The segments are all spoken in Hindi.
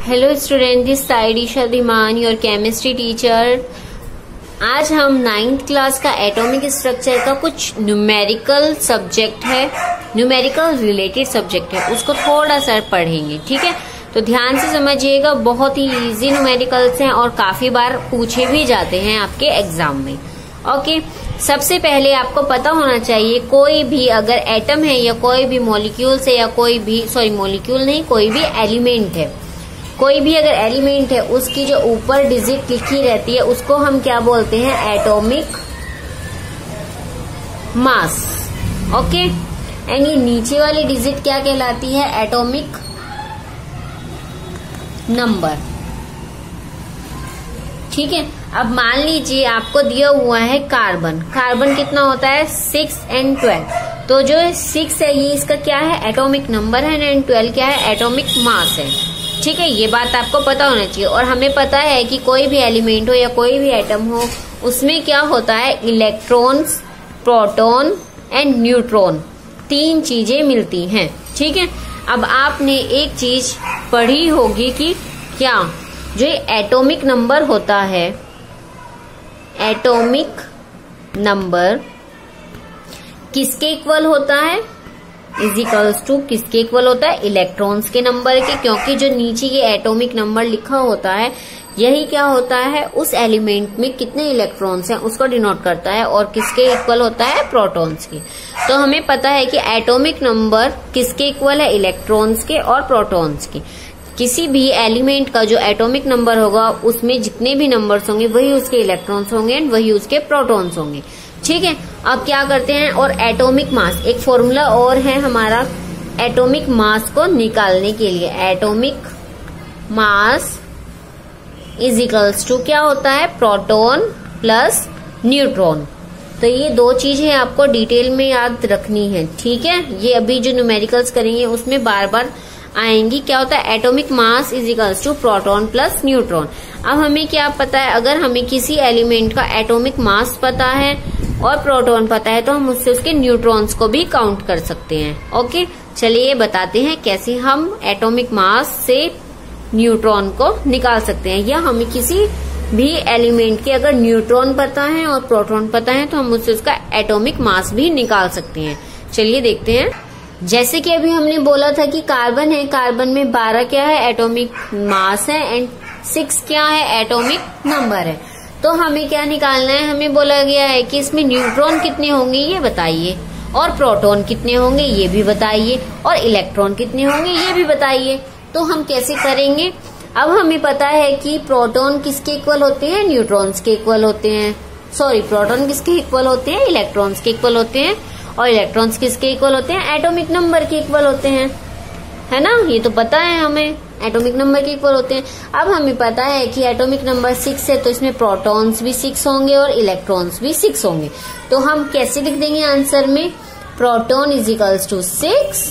Hello student, this side Isha Dhiman, your chemistry teacher. आज हम 9th क्लास का एटॉमिक स्ट्रक्चर का कुछ न्यूमेरिकल सब्जेक्ट है, न्यूमेरिकल रिलेटेड सब्जेक्ट है, उसको थोड़ा सा पढ़ेंगे। ठीक है, तो ध्यान से समझिएगा। बहुत ही इजी न्यूमेरिकल्स हैं और काफी बार पूछे भी जाते हैं आपके एग्जाम में। ओके, सबसे पहले आपको पता होना चाहिए कोई भी अगर एटम है या कोई भी मॉलिक्यूल्स है या कोई भी मॉलिक्यूल नहीं, कोई भी एलिमेंट है, कोई भी अगर एलिमेंट है उसकी जो ऊपर डिजिट लिखी रहती है उसको हम क्या बोलते हैं? Atomic mass. ओके, एंड ये नीचे वाली डिजिट क्या कहलाती है? Atomic number. ठीक है, अब मान लीजिए आपको दिया हुआ है कार्बन। कार्बन कितना होता है? 6 and 12। तो जो 6 है ये इसका क्या है? एटॉमिक नंबर है, एंड 12 क्या है? एटॉमिक मास है। ठीक है, ये बात आपको पता होना चाहिए। और हमें पता है कि कोई भी एलिमेंट हो या कोई भी एटम हो उसमें क्या होता है? इलेक्ट्रॉन्स, प्रोटॉन एंड न्यूट्रॉन, 3 चीजें मिलती हैं। ठीक है, अब आपने एक चीज पढ़ी होगी कि क्या जो एटॉमिक नंबर होता है, एटॉमिक नंबर किसके इक्वल होता है? इज इक्वल्स टू किसके इक्वल होता है? इलेक्ट्रॉन्स के नंबर के। क्योंकि जो नीचे ये एटॉमिक नंबर लिखा होता है यही क्या होता है? उस एलिमेंट में कितने इलेक्ट्रॉन्स हैं उसको डिनोट करता है, और किसके इक्वल होता है? प्रोटॉन्स के। तो हमें पता है कि एटॉमिक नंबर किसके इक्वल है? इलेक्ट्रॉन्स के और प्रोटॉन्स के। किसी भी एलिमेंट का जो एटॉमिक नंबर होगा उसमें जितने भी नंबर्स होंगे वही उसके इलेक्ट्रॉन्स होंगे एंड वही उसके प्रोटॉन्स होंगे। ठीक है, अब क्या करते हैं? और एटॉमिक मास, एक फॉर्मूला और है हमारा एटॉमिक मास को निकालने के लिए। Atomic mass is equals to क्या होता है? Proton plus neutron. तो ये 2 चीजें आपको डिटेल में याद रखनी है। ठीक है, ये अभी जो न्यूमेरिकल्स करेंगे उसमें बार बार आएंगी। क्या होता है? Atomic mass is equals to proton plus neutron. अब हमें क्या पता है? अगर हमें किसी एलिमेंट का एटॉमिक मास पता है और प्रोटॉन पता है तो हम उससे उसके न्यूट्रॉन्स को भी काउंट कर सकते हैं। ओके, चलिए बताते हैं कैसे हम एटॉमिक मास से न्यूट्रॉन को निकाल सकते हैं। या हमें किसी भी एलिमेंट के अगर न्यूट्रॉन पता है और प्रोटॉन पता है तो हम उससे उसका एटॉमिक मास भी निकाल सकते हैं। चलिए देखते हैं। जैसे कि अभी हमने बोला था कि कार्बन है, कार्बन में 12 क्या है? एटॉमिक मास है, एंड 6 क्या है? एटॉमिक नंबर है। तो हमें क्या निकालना है? हमें बोला गया है कि इसमें न्यूट्रॉन कितने होंगे ये बताइए, और प्रोटॉन कितने होंगे ये भी बताइए, और इलेक्ट्रॉन कितने होंगे ये भी बताइए। तो हम कैसे करेंगे? अब हमें पता है कि प्रोटॉन किसके इक्वल होते हैं? न्यूट्रॉन्स के इक्वल होते हैं। प्रोटॉन किसके इक्वल होते हैं? इलेक्ट्रॉन्स के इक्वल होते हैं। और इलेक्ट्रॉन्स किसके इक्वल होते हैं? एटॉमिक नंबर के इक्वल होते हैं, है ना? ये तो पता है हमें, एटॉमिक नंबर के इक्वल होते हैं। अब हमें पता है कि एटॉमिक नंबर 6 है तो इसमें प्रोटॉन्स भी 6 होंगे और इलेक्ट्रॉन्स भी 6 होंगे। तो हम कैसे लिख देंगे आंसर में? Proton is equals to 6,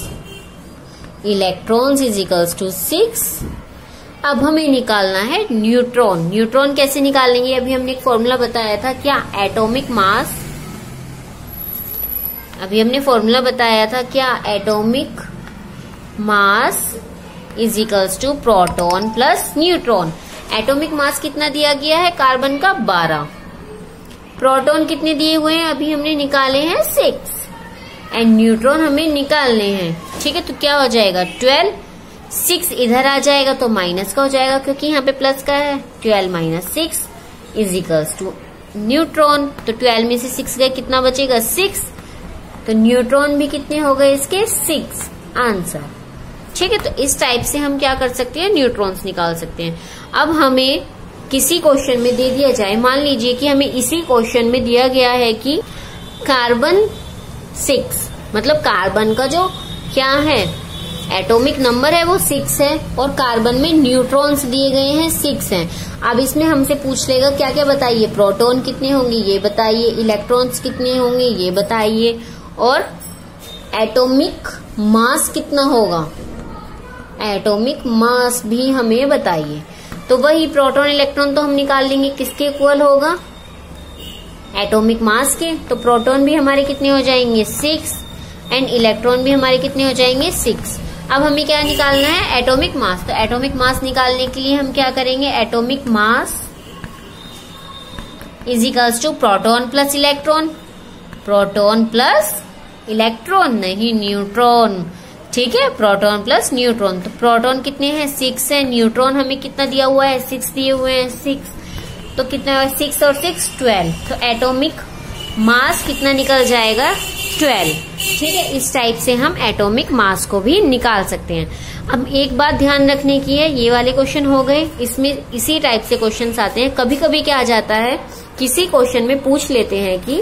electrons is equals to 6। अब हमें निकालना है न्यूट्रॉन। न्यूट्रॉन कैसे निकालेंगे? अभी हमने एक फॉर्मूला बताया था, क्या? Atomic mass. अभी हमने फॉर्मूला बताया था क्या? Atomic mass is equals to proton plus neutron. Atomic mass कितना दिया गया है? कार्बन का 12। प्रोटॉन कितने दिए हुए हैं? अभी हमने निकाले हैं 6, एंड न्यूट्रॉन हमें निकालने हैं। ठीक है, तो क्या हो जाएगा? 12। 6 इधर आ जाएगा तो माइनस का हो जाएगा क्योंकि यहाँ पे प्लस का है। 12 minus 6 is equals to neutron. तो 12 में से 6 गए, कितना बचेगा? 6। तो न्यूट्रॉन भी कितने हो गए इसके? 6 आंसर। ठीक है, तो इस टाइप से हम क्या कर सकते हैं? न्यूट्रॉन्स निकाल सकते हैं। अब हमें किसी क्वेश्चन में दे दिया जाए, मान लीजिए कि हमें इसी क्वेश्चन में दिया गया है कि कार्बन 6, मतलब कार्बन का जो क्या है एटॉमिक नंबर है वो 6 है, और कार्बन में न्यूट्रॉन्स दिए गए हैं 6 हैं। अब इसमें हमसे पूछ लेगा क्या क्या बताइए? प्रोटॉन कितने होंगे ये बताइए, इलेक्ट्रॉन्स कितने होंगे ये बताइए, और एटॉमिक मास कितना होगा? एटॉमिक मास भी हमें बताइए। तो वही प्रोटॉन इलेक्ट्रॉन तो हम निकाल लेंगे, किसके इक्वल होगा? एटॉमिक मास के। तो प्रोटॉन भी हमारे कितने हो जाएंगे? 6, एंड इलेक्ट्रॉन भी हमारे कितने हो जाएंगे? 6। अब हमें क्या निकालना है, एटॉमिक मास। तो एटॉमिक मास निकालने के लिए हम क्या करेंगे, atomic mass is equals to proton plus electron, proton plus electron नहीं न्यूट्रॉन, ठीक है, प्रोटॉन प्लस न्यूट्रॉन। तो प्रोटॉन कितने हैं, 6 है, न्यूट्रॉन हमें कितना दिया हुआ है, 6 दिए हुए हैं, 6, तो कितना है 6 और 6 12, तो एटॉमिक मास कितना निकल जाएगा 12, ठीक है। इस टाइप से हम एटॉमिक मास को भी निकाल सकते हैं। अब एक बात ध्यान रखने की है, ये वाले क्वेश्चन हो गए, इसमें इसी टाइप से क्वेश्चंस आते हैं। कभी कभी क्या आ जाता है, किसी क्वेश्चन में पूछ लेते हैं कि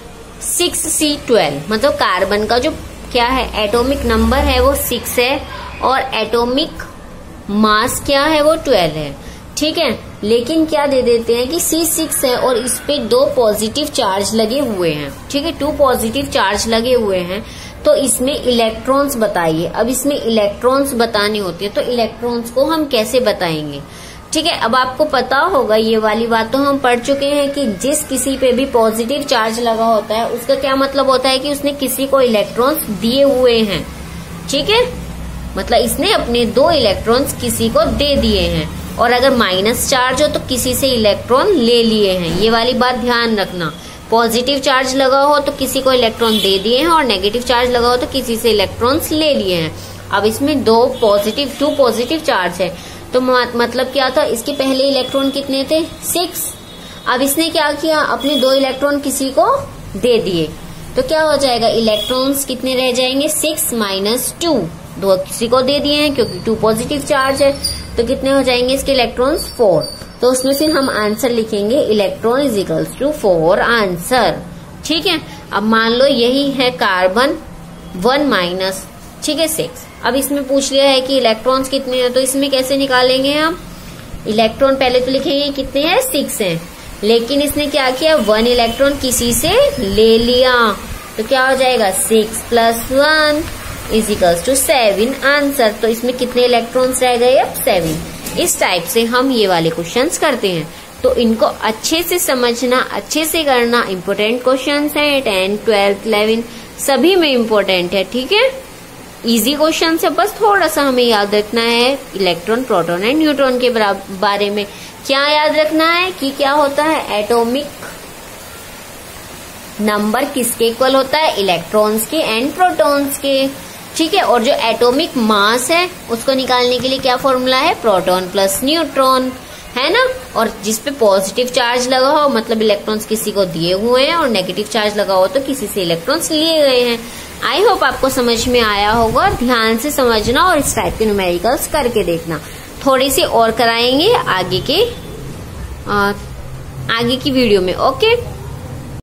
6C12 मतलब कार्बन का जो क्या है एटॉमिक नंबर है वो 6 है और एटॉमिक मास क्या है वो 12 है, ठीक है। लेकिन क्या दे देते हैं कि C6 है और इस पे 2 पॉजिटिव चार्ज लगे हुए हैं, ठीक है, 2 पॉजिटिव चार्ज लगे हुए हैं, तो इसमें इलेक्ट्रॉन्स बताइए। अब इसमें इलेक्ट्रॉन्स बताने होते हैं, तो इलेक्ट्रॉन्स को हम कैसे बताएंगे, ठीक है। अब आपको पता होगा, ये वाली बात तो हम पढ़ चुके हैं कि जिस किसी पे भी पॉजिटिव चार्ज लगा होता है उसका क्या मतलब होता है कि उसने किसी को इलेक्ट्रॉन्स दिए हुए हैं, ठीक है, मतलब इसने अपने 2 इलेक्ट्रॉन्स किसी को दे दिए हैं। और अगर माइनस चार्ज हो तो किसी से इलेक्ट्रॉन ले लिए हैं, ये वाली बात ध्यान रखना। पॉजिटिव चार्ज लगा हो तो किसी को इलेक्ट्रॉन दे दिए हैं और नेगेटिव चार्ज लगा हो तो किसी से इलेक्ट्रॉन्स ले लिए हैं। अब इसमें 2 पॉजिटिव चार्ज है, तो मतलब क्या था, इसके पहले इलेक्ट्रॉन कितने थे 6। अब इसने क्या किया, अपने 2 इलेक्ट्रॉन किसी को दे दिए, तो क्या हो जाएगा, इलेक्ट्रॉन्स कितने रह जाएंगे 6 माइनस 2, 2 किसी को दे दिए हैं क्योंकि 2 पॉजिटिव चार्ज है, तो कितने हो जाएंगे इसके इलेक्ट्रॉन्स 4। तो उसमें फिर हम आंसर लिखेंगे electron is equals to 4 answer, ठीक है। अब मान लो यही है कार्बन 1 माइनस, ठीक है 6। अब इसमें पूछ लिया है कि इलेक्ट्रॉन्स कितने हैं, तो इसमें कैसे निकालेंगे हम, इलेक्ट्रॉन पहले तो लिखेंगे कितने हैं 6 हैं, लेकिन इसने क्या किया 1 इलेक्ट्रॉन किसी से ले लिया, तो क्या हो जाएगा 6 + 1 इज इक्वल्स टू 7 आंसर। तो इसमें कितने इलेक्ट्रॉन्स रह गए, अब 7। इस टाइप से हम ये वाले क्वेश्चंस करते हैं, तो इनको अच्छे से समझना, अच्छे से करना। इम्पोर्टेंट क्वेश्चंस हैं, 10, 12, 11 सभी में इम्पोर्टेंट है, ठीक है। इजी क्वेश्चन है, बस थोड़ा सा हमें याद रखना है इलेक्ट्रॉन, प्रोटॉन एंड न्यूट्रॉन के बारे में। क्या याद रखना है कि क्या होता है, एटॉमिक नंबर किसके इक्वल होता है, इलेक्ट्रॉन्स के एंड प्रोटॉन्स के, ठीक है। और जो एटॉमिक मास है उसको निकालने के लिए क्या फॉर्मूला है, प्रोटॉन प्लस न्यूट्रॉन, है ना। और जिसपे पॉजिटिव चार्ज लगा हो मतलब इलेक्ट्रॉन्स किसी को दिए हुए हैं और नेगेटिव चार्ज लगा हो तो किसी से इलेक्ट्रॉन्स लिए गए हैं। आई होप आपको समझ में आया होगा, ध्यान से समझना और इस टाइप के न्यूमेरिकल्स करके देखना। थोड़ी सी और कराएंगे आगे की वीडियो में, ओके।